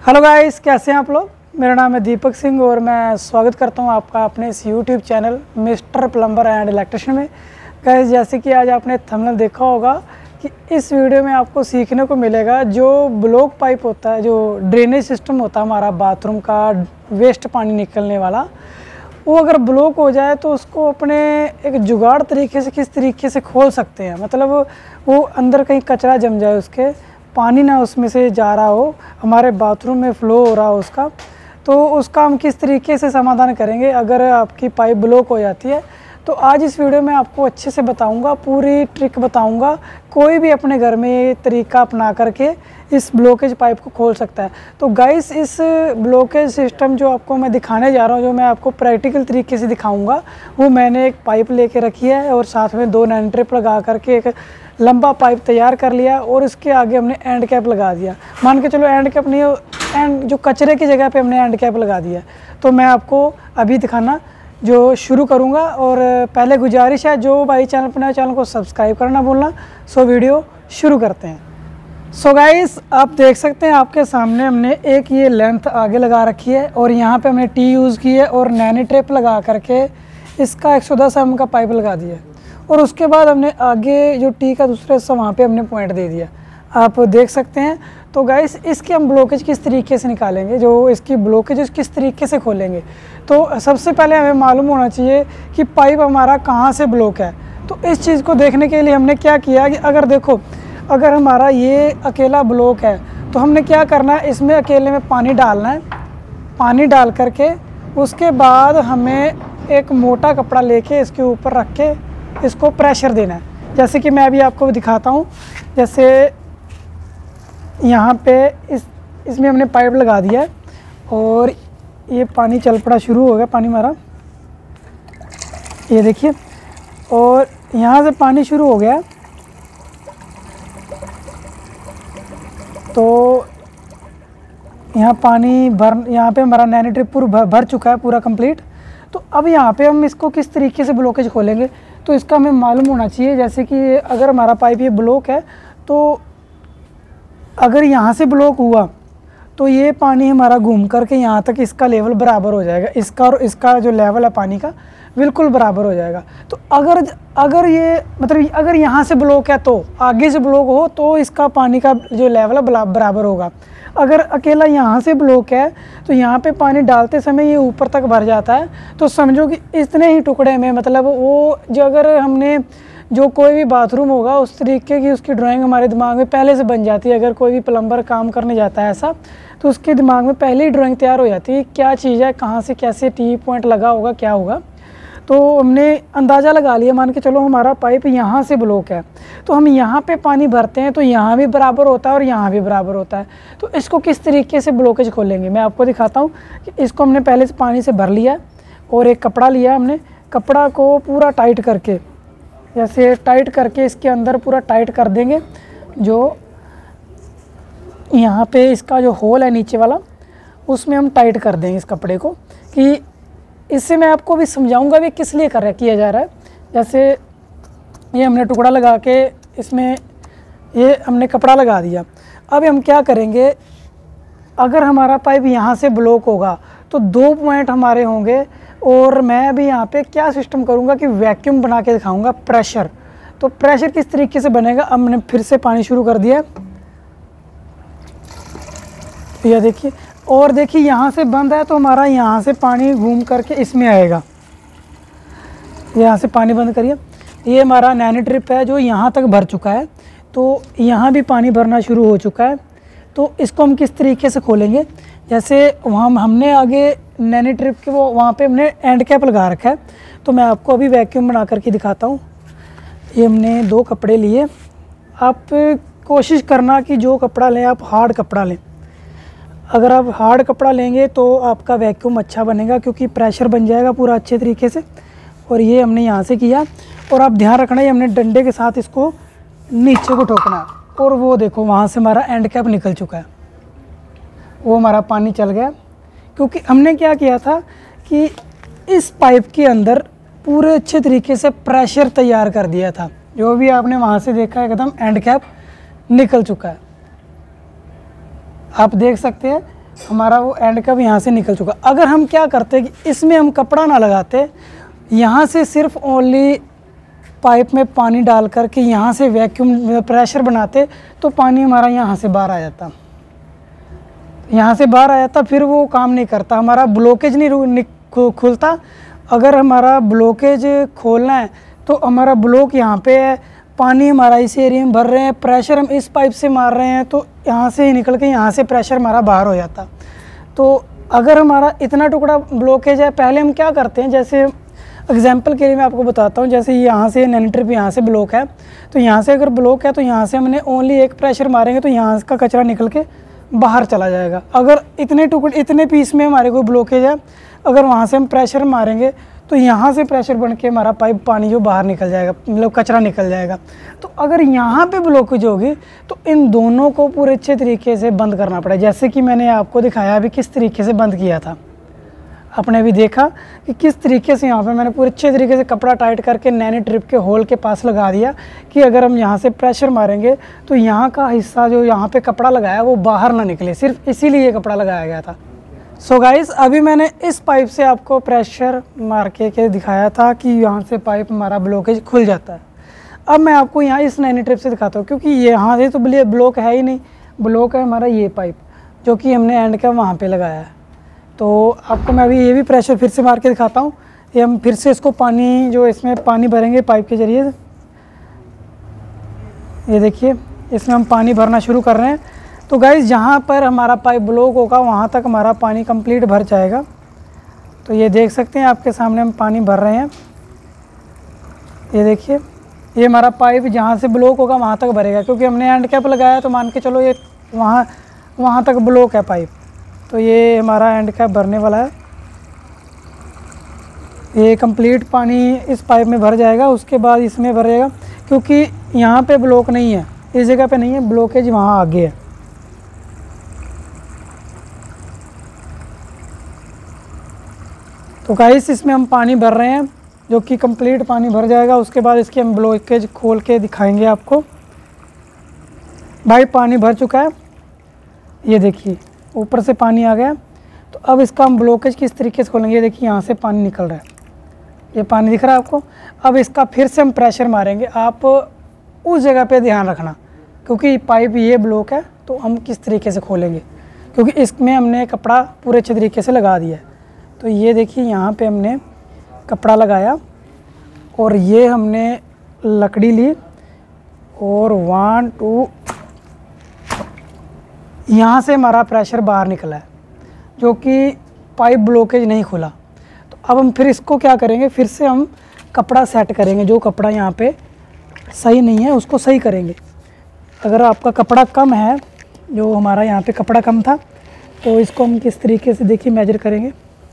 Hello guys, कैसे हैं आप लोग। मेरा नाम है दीपक सिंह और मैं स्वागत करता हूं आपका अपने इस YouTube channel mister plumber and electrician में। गाइस, जैसे कि आज आपने थंबनेल देखा होगा कि इस वीडियो में आपको सीखने को मिलेगा जो ब्लॉक पाइप होता है, जो ड्रेनेज सिस्टम होता है हमारा बाथरूम का वेस्ट पानी निकलने वाला, वो अगर ब्लॉक हो जाए तो उसको अपने एक जुगाड़ तरीके से किस तरीके से खोल सकते हैं। मतलब वो अंदर कहीं कचरा जम जाए, उसके पानी ना उसमें से जा रहा हो, हमारे बाथरूम में फ़्लो हो रहा हो उसका, तो उसका हम किस तरीके से समाधान करेंगे अगर आपकी पाइप ब्लॉक हो जाती है। तो आज इस वीडियो में आपको अच्छे से बताऊंगा, पूरी ट्रिक बताऊंगा। कोई भी अपने घर में ये तरीका अपना करके इस ब्लॉकेज पाइप को खोल सकता है। तो गाइस, इस ब्लॉकेज सिस्टम जो आपको मैं दिखाने जा रहा हूँ, जो मैं आपको प्रैक्टिकल तरीके से दिखाऊंगा, वो मैंने एक पाइप लेके रखी है और साथ में 2 नैनो ट्रिप लगा करके एक लंबा पाइप तैयार कर लिया और इसके आगे हमने एंड कैप लगा दिया। मान के चलो एंड कैप नहीं, एंड जो कचरे की जगह पे हमने एंड कैप लगा दिया। तो मैं आपको अभी दिखाना जो शुरू करूंगा। और पहले गुजारिश है, जो भाई चैनल पर नए, चैनल को सब्सक्राइब करना भूलना। सो वीडियो शुरू करते हैं। सो गाइस, आप देख सकते हैं आपके सामने हमने एक ये लेंथ आगे लगा रखी है और यहाँ पे हमने टी यूज़ की है और नैनो ट्रिप लगा करके इसका 110 mm का पाइप लगा दिया। और उसके बाद हमने आगे जो टी का दूसरा हिस्सा वहाँ पे हमने पॉइंट दे दिया, आप देख सकते हैं। तो गाइस, इसकी हम ब्लॉकेज किस तरीके से निकालेंगे, जो इसकी ब्लॉकेज किस तरीके से खोलेंगे। तो सबसे पहले हमें मालूम होना चाहिए कि पाइप हमारा कहाँ से ब्लॉक है। तो इस चीज़ को देखने के लिए हमने क्या किया कि अगर देखो, अगर हमारा ये अकेला ब्लॉक है तो हमने क्या करना है, इसमें अकेले में पानी डालना है। पानी डाल करके उसके बाद हमें एक मोटा कपड़ा लेके इसके ऊपर रख के इसको प्रेशर देना है। जैसे कि मैं अभी आपको दिखाता हूँ। जैसे यहाँ पे इसमें हमने पाइप लगा दिया है और ये पानी चल पड़ा शुरू हो गया, पानी हमारा ये देखिए, और यहाँ से पानी शुरू हो गया। तो यहाँ पानी यहाँ पे हमारा नैनो ट्रिप पूरा भर चुका है, पूरा कंप्लीट। तो अब यहाँ पे हम इसको किस तरीके से ब्लॉकेज खोलेंगे, तो इसका हमें मालूम होना चाहिए। जैसे कि अगर हमारा पाइप ये ब्लॉक है, तो अगर यहाँ से ब्लॉक हुआ तो ये पानी हमारा घूम करके यहाँ तक इसका लेवल बराबर हो जाएगा, इसका और इसका जो लेवल है पानी का बिल्कुल बराबर हो जाएगा। तो अगर ये मतलब अगर यहाँ से ब्लॉक है तो आगे से ब्लॉक हो तो इसका पानी का जो लेवल है बराबर होगा। अगर अकेला यहाँ से ब्लॉक है तो यहाँ पे पानी डालते समय ये ऊपर तक भर जाता है। तो समझो कि इतने ही टुकड़े में, मतलब वो जो अगर हमने जो कोई भी बाथरूम होगा उस तरीके की उसकी ड्राइंग हमारे दिमाग में पहले से बन जाती है। अगर कोई भी प्लम्बर काम करने जाता है ऐसा, तो उसके दिमाग में पहले ही ड्राइंग तैयार हो जाती है, क्या चीज़ है, कहाँ से कैसे टी पॉइंट लगा होगा, क्या होगा। तो हमने अंदाज़ा लगा लिया, मान के चलो हमारा पाइप यहाँ से ब्लॉक है, तो हम यहाँ पे पानी भरते हैं तो यहाँ भी बराबर होता है और यहाँ भी बराबर होता है। तो इसको किस तरीके से ब्लॉकेज खोलेंगे मैं आपको दिखाता हूँ। कि इसको हमने पहले से पानी से भर लिया और एक कपड़ा लिया, हमने कपड़ा को पूरा टाइट करके, जैसे टाइट करके इसके अंदर पूरा टाइट कर देंगे। जो यहाँ पे इसका जो होल है नीचे वाला, उसमें हम टाइट कर देंगे इस कपड़े को। कि इससे मैं आपको भी समझाऊंगा भी किस लिए किया जा रहा है। जैसे ये हमने टुकड़ा लगा के इसमें ये हमने कपड़ा लगा दिया। अब हम क्या करेंगे, अगर हमारा पाइप यहाँ से ब्लॉक होगा तो 2 पॉइंट हमारे होंगे। और मैं अभी यहाँ पे क्या सिस्टम करूँगा कि वैक्यूम बना के दिखाऊँगा, प्रेशर। तो प्रेशर किस तरीके से बनेगा, अब मैंने फिर से पानी शुरू कर दिया। यह देखिए, और देखिए यहाँ से बंद है तो हमारा यहाँ से पानी घूम करके इसमें आएगा। यहाँ से पानी बंद करिए। ये हमारा नैनो ट्रिप है जो यहाँ तक भर चुका है, तो यहाँ भी पानी भरना शुरू हो चुका है। तो इसको हम किस तरीके से खोलेंगे, जैसे वहाँ हमने आगे नैनो ट्रिप के वो वहाँ पे हमने एंड कैप लगा रखा है। तो मैं आपको अभी वैक्यूम बना करके दिखाता हूँ। ये हमने 2 कपड़े लिए। आप कोशिश करना कि जो कपड़ा लें आप हार्ड कपड़ा लें। अगर आप हार्ड कपड़ा लेंगे तो आपका वैक्यूम अच्छा बनेगा, क्योंकि प्रेशर बन जाएगा पूरा अच्छे तरीके से। और ये हमने यहाँ से किया, और आप ध्यान रखना है हमने डंडे के साथ इसको नीचे को ठोकना है। और वो देखो वहाँ से हमारा एंड कैप निकल चुका है, वो हमारा पानी चल गया। क्योंकि हमने क्या किया था कि इस पाइप के अंदर पूरे अच्छे तरीके से प्रेशर तैयार कर दिया था। जो भी आपने वहाँ से देखा एकदम एंड कैप निकल चुका है। आप देख सकते हैं हमारा वो एंड कैप यहाँ से निकल चुका। अगर हम क्या करते कि इसमें हम कपड़ा ना लगाते, यहाँ से सिर्फ ओनली पाइप में पानी डाल कर के यहाँ से वैक्यूम प्रेशर बनाते, तो पानी हमारा यहाँ से बाहर आ जाता, यहाँ से बाहर आ जाता, फिर वो काम नहीं करता, हमारा ब्लॉकेज नहीं खुलता। अगर हमारा ब्लॉकेज खोलना है तो हमारा ब्लॉक यहाँ पे है, पानी हमारा इस एरिया में भर रहे हैं, प्रेशर हम इस पाइप से मार रहे हैं, तो यहाँ से ही निकल के यहाँ से प्रेशर हमारा बाहर हो जाता। तो अगर हमारा इतना टुकड़ा ब्लॉकेज है, पहले हम क्या करते हैं, जैसे एग्जांपल के लिए मैं आपको बताता हूँ, जैसे यहाँ से नैनो ट्रिप यहाँ से ब्लॉक है, तो यहाँ से अगर ब्लॉक है तो यहाँ से हमने ओनली एक प्रेशर मारेंगे तो यहाँ का कचरा निकल के बाहर चला जाएगा। अगर इतने पीस में हमारे कोई ब्लॉकेज है, अगर वहाँ से हम प्रेशर मारेंगे तो यहाँ से प्रेशर बन के हमारा पाइप पानी जो बाहर निकल जाएगा, मतलब कचरा निकल जाएगा। तो अगर यहाँ पे ब्लॉकेज होगी तो इन दोनों को पूरे अच्छे तरीके से बंद करना पड़ेगा, जैसे कि मैंने आपको दिखाया अभी किस तरीके से बंद किया था। आपने भी देखा कि किस तरीके से यहाँ पे मैंने पूरे अच्छे तरीके से कपड़ा टाइट करके नैनो ट्रिप के होल के पास लगा दिया कि अगर हम यहाँ से प्रेशर मारेंगे तो यहाँ का हिस्सा जो यहाँ पे कपड़ा लगाया वो बाहर ना निकले, सिर्फ इसीलिए ये कपड़ा लगाया गया था। सो गाइस, अभी मैंने इस पाइप से आपको प्रेशर मार के दिखाया था कि यहाँ से पाइप हमारा ब्लॉकेज खुल जाता है। अब मैं आपको यहाँ इस नैनो ट्रिप से दिखाता हूँ, क्योंकि यहाँ से तो ब्लॉक है ही नहीं, ब्लॉक है हमारा ये पाइप जो कि हमने एंड का वहाँ पे लगाया है। तो आपको मैं अभी ये भी प्रेशर फिर से मार के दिखाता हूँ। ये हम फिर से इसको पानी जो इसमें पानी भरेंगे पाइप के ज़रिए, ये देखिए इसमें हम पानी भरना शुरू कर रहे हैं। तो गाइस, जहाँ पर हमारा पाइप ब्लॉक होगा वहाँ तक हमारा पानी कंप्लीट भर जाएगा। तो ये देख सकते हैं आपके सामने हम पानी भर रहे हैं। ये देखिए, ये हमारा पाइप जहाँ से ब्लॉक होगा वहाँ तक भरेगा, क्योंकि हमने एंड कैप लगाया तो मान के चलो ये वहाँ तक ब्लॉक है पाइप। तो ये हमारा एंड कैप भरने वाला है, ये कंप्लीट पानी इस पाइप में भर जाएगा, उसके बाद इसमें भरेगा, क्योंकि यहाँ पे ब्लॉक नहीं है, इस जगह पे नहीं है, ब्लॉकेज वहाँ आगे है। तो गाइस, इसमें हम पानी भर रहे हैं जो कि कंप्लीट पानी भर जाएगा, उसके बाद इसके हम ब्लॉकेज खोल के दिखाएंगे आपको। भाई पानी भर चुका है, ये देखिए ऊपर से पानी आ गया। तो अब इसका हम ब्लॉकेज किस तरीके से खोलेंगे, ये देखिए यहाँ से पानी निकल रहा है, ये पानी दिख रहा है आपको। अब इसका फिर से हम प्रेशर मारेंगे, आप उस जगह पे ध्यान रखना, क्योंकि पाइप ये ब्लॉक है तो हम किस तरीके से खोलेंगे, क्योंकि इसमें हमने कपड़ा पूरे अच्छे तरीके से लगा दिया है। तो ये देखिए यहाँ पे हमने कपड़ा लगाया और ये हमने लकड़ी ली और 1 2 यहाँ से हमारा प्रेशर बाहर निकला है, जो कि पाइप ब्लॉकेज नहीं खुला। तो अब हम फिर इसको क्या करेंगे, फिर से हम कपड़ा सेट करेंगे, जो कपड़ा यहाँ पे सही नहीं है उसको सही करेंगे। अगर आपका कपड़ा कम है, जो हमारा यहाँ पे कपड़ा कम था, तो इसको हम किस तरीके से देखिए मेजर करेंगे।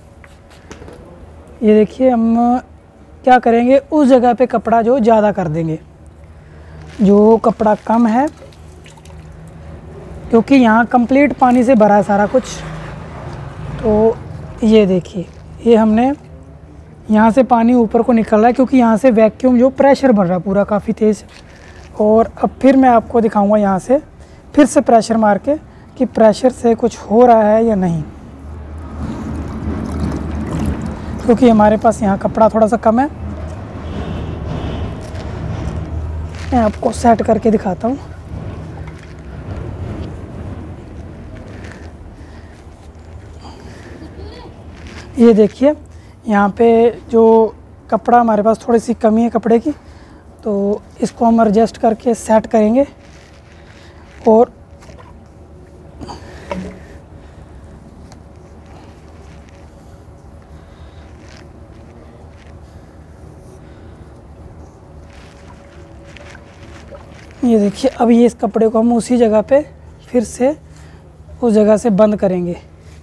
ये देखिए हम क्या करेंगे, उस जगह पे कपड़ा जो ज़्यादा कर देंगे, जो कपड़ा कम है, क्योंकि यहाँ कंप्लीट पानी से भरा है सारा कुछ। तो ये देखिए, ये हमने यहाँ से पानी ऊपर को निकल रहा है, क्योंकि यहाँ से वैक्यूम जो प्रेशर बन रहा है पूरा काफ़ी तेज़। और अब फिर मैं आपको दिखाऊंगा यहाँ से फिर से प्रेशर मार के कि प्रेशर से कुछ हो रहा है या नहीं, क्योंकि हमारे पास यहाँ कपड़ा थोड़ा सा कम है। मैं आपको सेट करके दिखाता हूँ। ये देखिए यहाँ पे जो कपड़ा हमारे पास थोड़ी सी कमी है कपड़े की, तो इसको हम एडजस्ट करके सेट करेंगे। और ये देखिए, अब ये इस कपड़े को हम उसी जगह पे फिर से उस जगह से बंद करेंगे।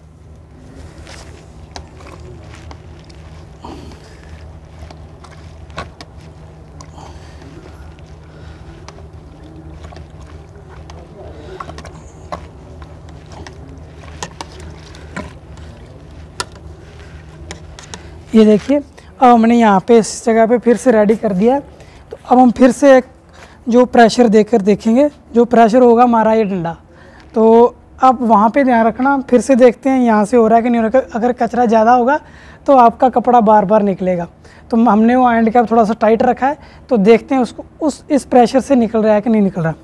ये देखिए, अब हमने यहाँ पे इस जगह पे फिर से रेडी कर दिया। तो अब हम फिर से एक जो प्रेशर देकर देखेंगे, जो प्रेशर होगा हमारा ये डंडा। तो आप वहाँ पे ध्यान रखना। फिर से देखते हैं यहाँ से हो रहा है कि नहीं हो रहा है। अगर कचरा ज़्यादा होगा तो आपका कपड़ा बार बार निकलेगा। तो हमने वो एंड कैप थोड़ा सा टाइट रखा है, तो देखते हैं उसको इस प्रेशर से निकल रहा है कि नहीं निकल रहा।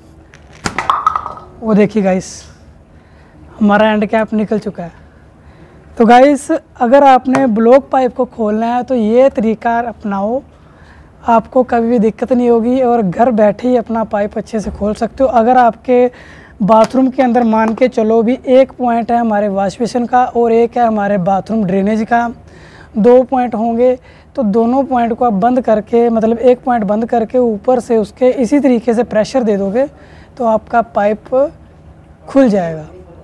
वो देखिए गाइस, हमारा एंड कैप निकल चुका है। तो गाइस, अगर आपने ब्लॉक पाइप को खोलना है तो ये तरीका अपनाओ, आपको कभी भी दिक्कत नहीं होगी और घर बैठे ही अपना पाइप अच्छे से खोल सकते हो। अगर आपके बाथरूम के अंदर मान के चलो भी एक पॉइंट है हमारे वॉश बेसिन का और एक है हमारे बाथरूम ड्रेनेज का, 2 पॉइंट होंगे, तो दोनों पॉइंट को आप बंद करके, मतलब एक पॉइंट बंद करके ऊपर से उसके इसी तरीके से प्रेशर दे दोगे तो आपका पाइप खुल जाएगा।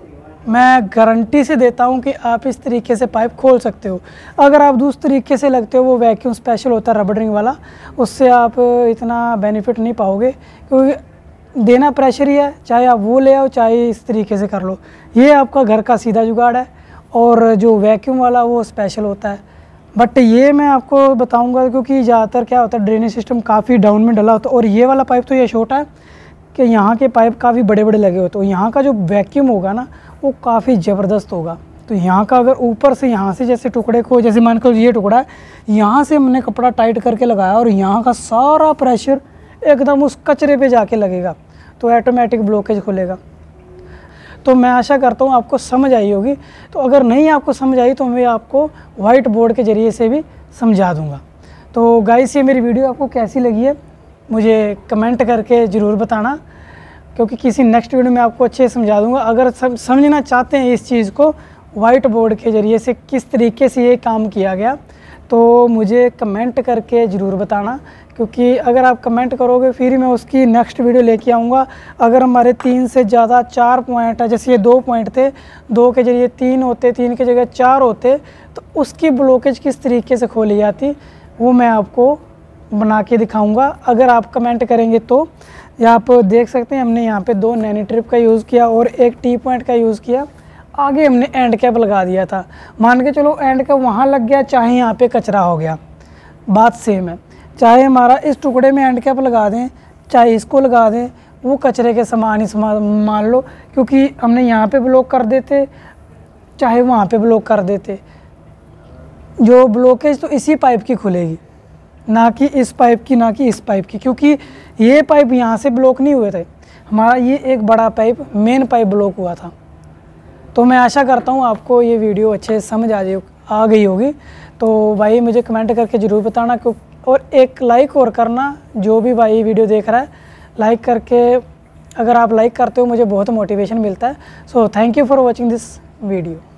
मैं गारंटी से देता हूं कि आप इस तरीके से पाइप खोल सकते हो। अगर आप दूसरे तरीके से लगते हो, वो वैक्यूम स्पेशल होता है रबर रिंग वाला, उससे आप इतना बेनिफिट नहीं पाओगे, क्योंकि देना प्रेशर ही है। चाहे आप वो ले आओ, चाहे इस तरीके से कर लो, ये आपका घर का सीधा जुगाड़ है। और जो वैक्यूम वाला वो स्पेशल होता है। बट ये मैं आपको बताऊंगा क्योंकि ज़्यादातर क्या होता है, ड्रेनेज सिस्टम काफ़ी डाउन में डला होता है। और ये वाला पाइप तो ये छोटा है कि यहाँ के पाइप काफ़ी बड़े बड़े लगे होते हैं। यहाँ का जो वैक्यूम होगा ना, वो काफ़ी ज़बरदस्त होगा। तो यहाँ का अगर ऊपर से यहाँ से जैसे टुकड़े को, जैसे मान कर ये टुकड़ा है, यहाँ से हमने कपड़ा टाइट करके लगाया और यहाँ का सारा प्रेशर एकदम उस कचरे पे जाके लगेगा, तो ऑटोमेटिक ब्लॉकेज खुलेगा। तो मैं आशा करता हूँ आपको समझ आई होगी। तो अगर नहीं आपको समझ आई तो मैं आपको वाइट बोर्ड के ज़रिए से भी समझा दूँगा। तो गाइस, ये मेरी वीडियो आपको कैसी लगी है मुझे कमेंट करके ज़रूर बताना, क्योंकि किसी नेक्स्ट वीडियो में आपको अच्छे से समझा दूँगा। अगर समझना चाहते हैं इस चीज़ को वाइट बोर्ड के ज़रिए से किस तरीके से ये काम किया गया, तो मुझे कमेंट करके ज़रूर बताना, क्योंकि अगर आप कमेंट करोगे फिर मैं उसकी नेक्स्ट वीडियो लेके आऊँगा। अगर हमारे 3 से ज़्यादा 4 पॉइंट है, जैसे ये 2 पॉइंट थे, 2 के जरिए 3 होते, 3 की जगह 4 होते, तो उसकी ब्लॉकेज किस तरीके से खोली जाती वो मैं आपको बना के दिखाऊँगा। अगर आप कमेंट करेंगे तो यहाँ आप देख सकते हैं हमने यहाँ पे 2 नैनी ट्रिप का यूज़ किया और 1 टी पॉइंट का यूज़ किया। आगे हमने एंड कैप लगा दिया था। मान के चलो एंड कैप वहाँ लग गया, चाहे यहाँ पे कचरा हो गया, बात सेम है। चाहे हमारा इस टुकड़े में एंड कैप लगा दें, चाहे इसको लगा दें, वो कचरे के समान ही मान लो, क्योंकि हमने यहाँ पे ब्लॉक कर देते, चाहे वहाँ पे ब्लॉक कर देते, जो ब्लॉकेज तो इसी पाइप की खुलेगी, ना कि इस पाइप की, ना कि इस पाइप की, क्योंकि ये पाइप यहाँ से ब्लॉक नहीं हुए थे। हमारा ये एक बड़ा पाइप, मेन पाइप ब्लॉक हुआ था। तो मैं आशा करता हूँ आपको ये वीडियो अच्छे से समझ आ गई होगी। तो भाई मुझे कमेंट करके ज़रूर बताना, और एक लाइक और करना, जो भी भाई वीडियो देख रहा है लाइक करके, अगर आप लाइक करते हो मुझे बहुत मोटिवेशन मिलता है। So thank you for watching this video.